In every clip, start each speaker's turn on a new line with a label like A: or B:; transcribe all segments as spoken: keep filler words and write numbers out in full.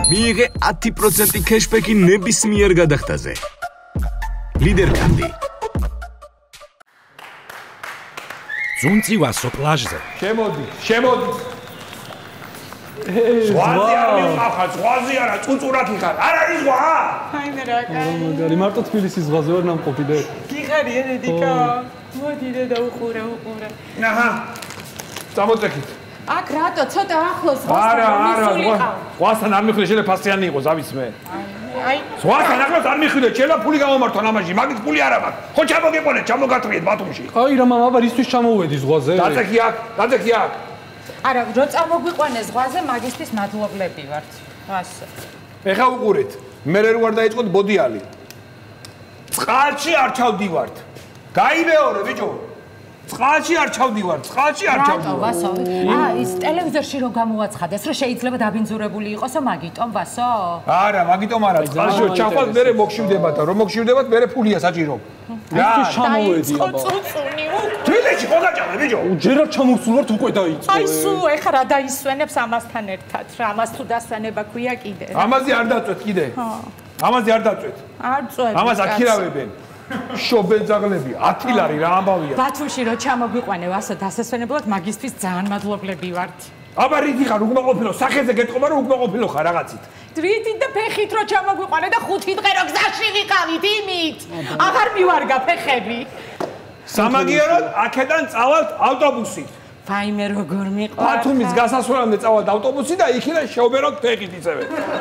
A: მიიღე ათი პროცენტი ქეშბექი ნებისმიერ გადახდაზე. ლიდერქარდი. ძუნწი ვასო პლაჟზე.
B: შემოდი, შემოდი. ზღვაზე არ მიყავ, ზღვაზე არა, წუწურად იხარ. არ არის ზღვა?
C: აი მე რა კაი.
D: მაგარი მარტო თბილისის ზღვაზე ვარ ნამყოფი და
C: გიხარი ენედიკა. მოდი და უყურე, უყურე.
B: აჰა. წამოწეკით.
C: აქ რატო ცოტა ახლოს ზღვასთან
B: არა, არა, ზღვასთან არ მიხილე, შეიძლება ფასიანი იყოს, ავის მე.
C: აი,
B: ზღვასთან ახლოს არ მიხილე, შეიძლება ფული გამომართვა ამაში, მაგით ფული არა მაქვს. ხო ჩამოგეყოლეთ, ჩამოგათრიეთ ბათუმში.
D: აი რა მამა, აბა ისთვის ჩამოვედი ზღვაზე?
B: დაწექი აქ, დაწექი აქ.
C: არა, რო წამოგვიყვანე ზღვაზე, მაგისტრის მადლობლები ვართ. ასე.
B: ეხა უყურეთ. მე რო არ დაიწყოთ ბოდიალი. წყალში არ ჩავდივართ. გაიმეორე ბიჭო. წყალში არ ჩავდივარ, წყალში არ ჩავდივარ.
C: რატო ვასო? აა ის ტელევიზორში რო გამოაცხადეს, რომ შეიძლება დაბინძურებული იყოსო, მაგიტომ ვასო?
B: არა, მაგიტომ არა, წყალში რო ჩავხვალ, მე მოგშივდებათ და რომ მოგშივდებათ, მე ფულია საჭირო.
D: რა ჩამოვედი აბა.
C: წუწუნი უკ.
B: თბილისში ხო დაჭამე ბიჭო?
D: ჯერად ჩამოვსულ ვართ უკვე დაიწყო.
C: აი სულ ეხლა რა დაისვენებს ამასთან ერთად, რა ამას თუ დასვენება ქვია კიდე.
B: ამაზე არ დაწვეთ კიდე.
C: ხო.
B: ამაზე არ დაწვეთ.
C: არ წვევ.
B: ამას აქირავებენ. შობენ ძაღლები, ათი ლარი რა ამბავია.
C: ბათუმში რო ჩამოგვიყვანე ვასო დასასვენებლად, მაგისტრის ძალიან მადლობლები ვართ.
B: აბა რითი ხარ უკმაყოფილო, სახეზე გეტყობა რომ უკმაყოფილო ხარ რაღაცით.
C: რითით და ფეხით რო ჩამოგვიყვანე და ხუთი დღე რო გზაში ვიყავით იმით. აღარ მივარგა ფეხები.
B: სამაგიეროდ აქედან წავალთ ავტობუსით.
C: ვაიმე როგორ მიყვარხარ.
B: ბათუმის გასასვლელამდე წავალთ ავტობუსით და იქიდან შევბეროთ ფეხით ისევე.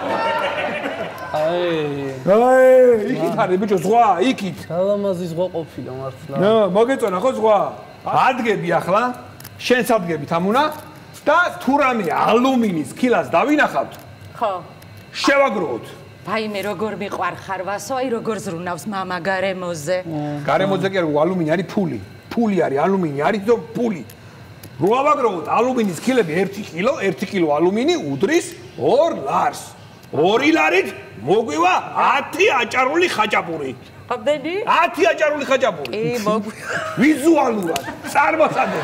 D: აი,
B: აი, იქით არის ბიჭო ზღვა, იქით.
D: ალამაზი ზღვა ყოფილა მართლა.
B: ნო, მოგეწონა ხო ზღვა? ადგები ახლა, შენს ადგებით ამუნა და თუ რამე ალუმინის ქილას დავინახავთ.
C: ხო.
B: შევაგროვოთ.
C: ვაიმე როგორ მიყვარხარ ვასო, აი როგორ ზრუნავს მამა გარემოზე.
B: გარემოზე კი არა, ალუმინი არის ფული. ფული არის, ალუმინი არის და ფული. რო ავაგროვოთ ალუმინის ქილები ერთი კილო, ერთი კილო ალუმინი უდრის ორ ლარს. ორი ლარით მოგვივა ათი აჭარული ხაჭაპური.
C: აბდენი?
B: ათი აჭარული ხაჭაპური.
C: კი, მოგვივა.
B: ვიზუალურად წარმოსადნენ.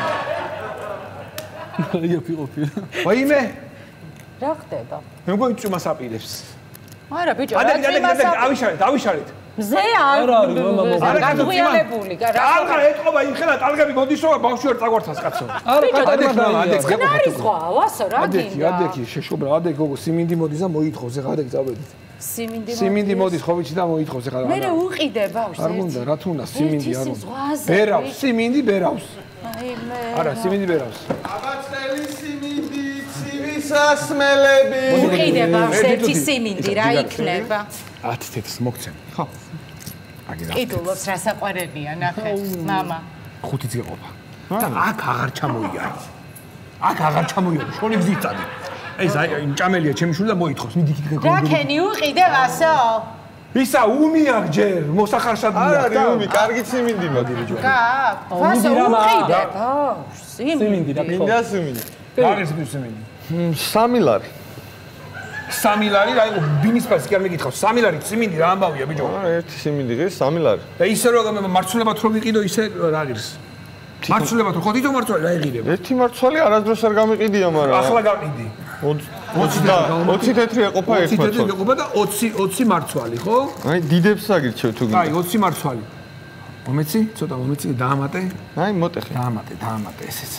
D: აი აფიყოფია.
B: ვაიმე?
C: რა ხდება?
B: მე მგონი წვიმას აპირებს.
C: არა ბიჭო, რა
B: ადაკ,
C: წვიმას
B: ადაკ, ავიშალეთ, ავიშალეთ.
C: მზე არ გადღუიალებული.
B: ტალღა ეთყობა იმხელა, ტალღები მოდისო, ბავშვი ვერ წაგვართავს კაცო.
D: არა, კატარმა
B: ადეკ,
C: არის ზღვა, ვასო, რა გინდა?
B: ადეკი, ადეკი, შეშობრა, ადეკ გოგო, სიმინდი მოდის და მოითხოვს, ეხლა ადეკ წავედით.
C: სიმინდი მოდის.
B: სიმინდი მოდის ხოვიჩი და მოითხოვს, ეხლა.
C: მე უყიდე ბავშვს.
B: არ უნდა, რა თუ უნდა, სიმინდი არ უნდა.
C: ზღვაზე.
B: ბერავს, სიმინდი ბერავს.
C: აი მე.
B: არა, სიმინდი ბერავს.
E: აბაცელი სიმინდი, ცივისასმელები.
C: უყიდე ბავშვს, ერთი სიმინდი რა იქნება?
B: ათი თეთრს მოგცემ. ხო.
C: კიდულობს რა საყვარელია, ნახე, მამა.
B: ხუთიც გეყოფა. და აქ აღარ ჩამოიარე. აქ აღარ ჩამოიარე, შონი გზით წადი. ეს აი მჭამელია ჩემი შვილი და მოითხოვს, მიდი იქით გეკონდო.
C: რა ქენი უყიდე ვასო?
B: ისა უმიაკ ჯერ, მოსახარშად მიაკ.
E: არა, უმი, კარგი სიმინდი მოდი ბიჭო.
C: კაკ, ვასო უყიდე.
D: სიმინდი რა.
E: მინდა სიმინდი.
B: რა არის სიმინდი?
E: სამი ლარი.
B: სამი ლარი, აი ბინის ფასი კი არ მეკითხავს. სამი ლარი სიმინდი რა ამბავია ბიჭო?
E: არა, ერთი სიმინდი ღირს სამი ლარი.
B: და ისე რომ მარცვლებად რომ ვიყიდო, ისე რა ღირს? მარცვლებად ხო თვითონ მარცვალი რა ეღირება?
E: ერთი მარცვალი არასდროს არ გამიყიდია, მაგრამ
B: ახლა გავყიდი.
E: ოცი და ოცი თეთრი ეყოფა ერთ
B: ოცი თეთრი
E: მარცვალი.
B: ეყოფა და ოცი ოცი მარცვალი, ხო?
E: აი დიდებს აგირჩევ თუ გინდა.
B: აი ოცი მარცვალი. მომეცი? ცოტა მომეცი, დაამატე.
E: აი მოტეხე.
B: დაამატე, დაამატე ესეც.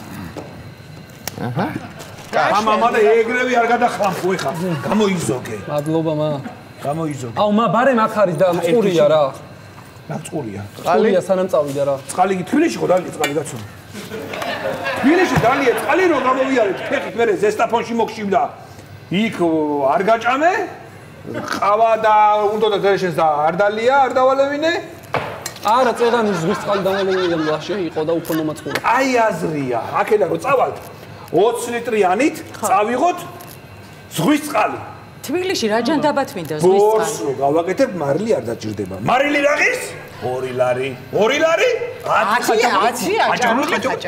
E: აჰა.
B: მამა და ეგრევე არ გადახლამფო ეხა. გამოიზოგე.
D: მადლობა მა.
B: გამოიზოგე.
D: აუ მა ბარემ აქ არის და წყურია რა.
B: რა წყურია?
D: წყალია სანამ წავიდა რა.
B: წყალი კი თბილისში ხო დალია წყალი გაცო. თბილისში დალია წყალი რომ გამოვიარეთ ფეხით მერე ზესტაფონში მოგშივდა. იქ არ გაჭამე. ყავა და უნდა და შენს და არ დალია, არ დავალევინე.
D: არა, წეგანი ზღვის წყალი დამალეულია ლაშე იყო და უფრო მომაწყურა.
B: აი აზრია. აქედან რომ წავალთ ოცი ლიტრიანით წავიღოთ ზღვის წყალი.
C: თბილისში რა ჯანდაბათ მინდა ზღვის წყალი?
B: ბორს რო გავაკეთებ, მარილი არ დაჭირდება. მარილი რა ღირს? ორი ლარი. ორი ლარი?
C: ათი, ათი აჭარული ხაჭა.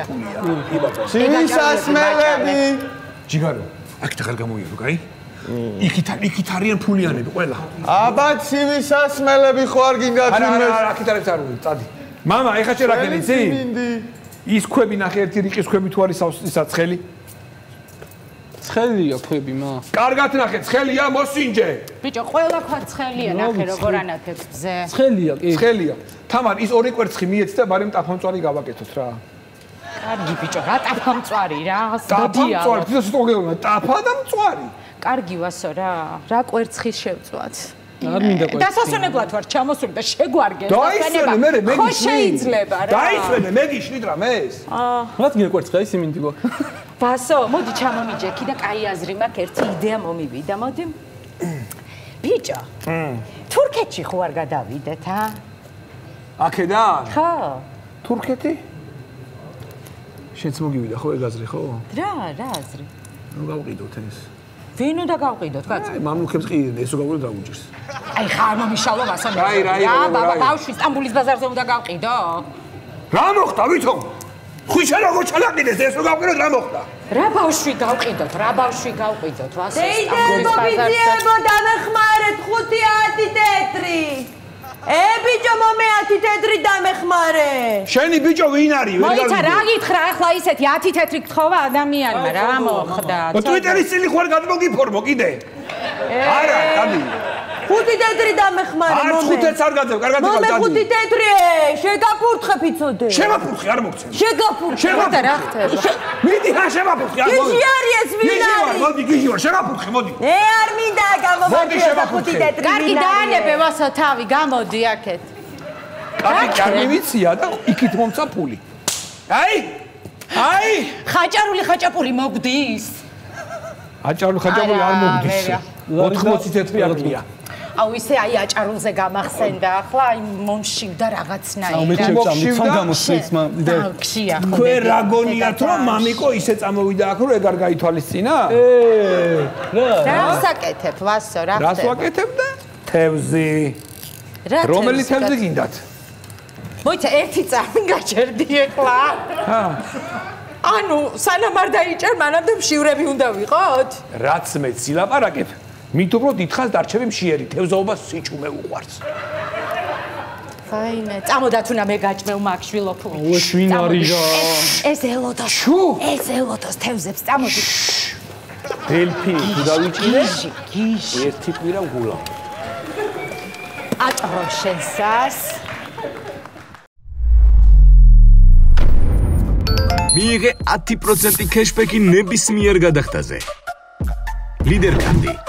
E: ცივისასმელები.
B: ჯიგარო, აქეთ ახალ გამოიარო, კაი? იქით იქით არიან ფულიანები ყველა.
E: აბა ცივისასმელები ხო არ გინდა
B: არა,
E: თუნდაც?
B: არა, აქეთ არის წარული, წადი. მამა, ეხა შე რა გენი, იცი? ის ქვები ნახე ერთი რიყის ქვები თუ არის ისა ცხელი.
D: ცხელია ქვები მა.
B: კარგად ნახე, ცხელია, მოსინჯე.
C: ბიჭო, ყველა ქვა ცხელია, ნახე როგორ ანათებ გზე.
D: ცხელია კი.
B: ცხელია. თამარ, ის ორი კვერცხი მიეცდა, ბარემ ტაფამწვარი გავაკეთოთ რა.
C: კარგი ბიჭო, რა ტაფამწვარი რა, სდადია.
B: ტაფამწვარი, თვითონ სიტყვაგებია, ტაფა და მწვარი.
C: კარგი ვასო რა, რა კვერცხი შევწვათ.
D: არ მინდა კვერცხი.
C: დასასვენებლად ვარ ჩამოსული და შეგვარგენ.
B: დაისვენე, მე მე
C: ხო შეიძლება რა.
B: დაისვენე, მე გიშლით რა მეს.
C: აა.
D: რა გინდა კვერცხი, ის იმინდი გვაქვს.
C: ვასო, მოდი ჩამომიჯექი და კაი აზრი მაქვს, ერთი იდეა მომივიდა, მოდი. ბიჭო. თურქეთში ხო არ გადავიდეთ, ა?
B: აქედან?
C: ხო.
B: თურქეთი? შენც მოგივიდა ხო ეგ აზრი, ხო?
C: რა, რა აზრი?
B: ნუ გავყიდოთ ეს.
C: ვინ უნდა გავყიდოთ, კაცო?
B: აი, მამლუქებს ყიდენ, ესო გავყიდოთ რა უჭირს.
C: აი, ხარ მომიშალო ვასო.
B: აი, რა,
C: რა,
B: რა,
C: ბაბა,
B: რა.
C: ბავშვი სტამბულის ბაზარზე უნდა გავყიდო?
B: რა მოხდა, ვითომ? ხუიშა როგორ ჩალაყიდეს, ესო გავყიდოთ რა მოხდა?
C: რა ბავშვი გავყიდოთ, რა ბავშვი გავყიდოთ, ვასო.
F: დეიდებო, ბიძიებო, დამეხმარეთ ხუთი ათი ტეტრი. ე ბიჭო, მომე ათი ტეტრი დამეხმარე.
B: შენი ბიჭო ვინ არის?
C: მოიცა რა გითხრა ახლა ისეთი ათი ტეტრი გთხოვა ადამიანმა, რა მოხდა?
B: ტვიტერის წილი ხوار გადმოგიფორმო კიდე. არა, გადი.
F: ხუთი ტეტრი დამეხმარე,
B: არ
F: მომე.
B: ხუთიც არ გაძებ, კარგად
F: მომე
B: იყავ
F: ხუთი
B: დადი.
F: ტეტრი, შეგაფურთხე ფიცოდე.
B: შემაფურხი არ მოგცემ.
F: შეგაფურთხე.
C: შეგაფურთხე რა ხდება?
B: მიდი რა შემაფურხი არ
F: გიჟი არის ეს ვინ
B: გიჟი ვარ,
F: არის?
B: მოდი გიჟი ვარ, შემაფურხი, მოდი.
F: ე არ მინდა გამომაგრე ხუთი ტეტრი.
C: კარგი დაანებე ვასო თავი, გამოდი აქეთ.
B: კარგი კარგი ვიცია და იქით მომცა ფული. აი! აი!
C: ხაჭარული ხაჭაპური მოგდის?
B: აჭარული ხაჭაპური არ მოგდის.
C: არა.
B: ოთხმოცი ტეტრი არია.
C: აუ ისე აი აჭარულზე გამახსენდა ახლა აი მომშივდა რაღაცნაირად.
D: აუ მე შევწამდი თან გამოსწრით მა
C: გშია.
B: ქვე რა გონიათ რომ მამიკო ისე წამოვიდა აქ რომ ეგ არ გაითვალისწინა?
D: ე რა
C: რა ვსაკეთებ ვასო რა
B: რას ვაკეთებ და თევზი. რომელი თევზი გინდათ?
C: მოიცა ერთი წამი გაჭერდი ახლა.
B: ჰა.
C: ანუ სანამ არ დაიჭერ მანამდე მშივრები უნდა ვიყოთ?
B: რაც მე ცილაპარაკებ, მით უფრო დიდხანს დარჩები მშიერი, თევზაობას სიჭუმე უყვარს.
C: ფაინე, წამოდა თუნა მე გაჭმევ მაგ შვილოფული.
D: ო შვინ არის რა.
C: ეს ელოდოს.
B: შუ.
C: ეს ელოდოს თევზებს წამოდი.
B: დელფი დავიჭირე.
C: გიჟი, გიჟი.
B: ერთი კვირა გულა.
C: ატრო შენსას.
A: მიიღე ათი პროცენტი ქეშბექი ნებისმიერ გადახდაზე. ლიდერქარდი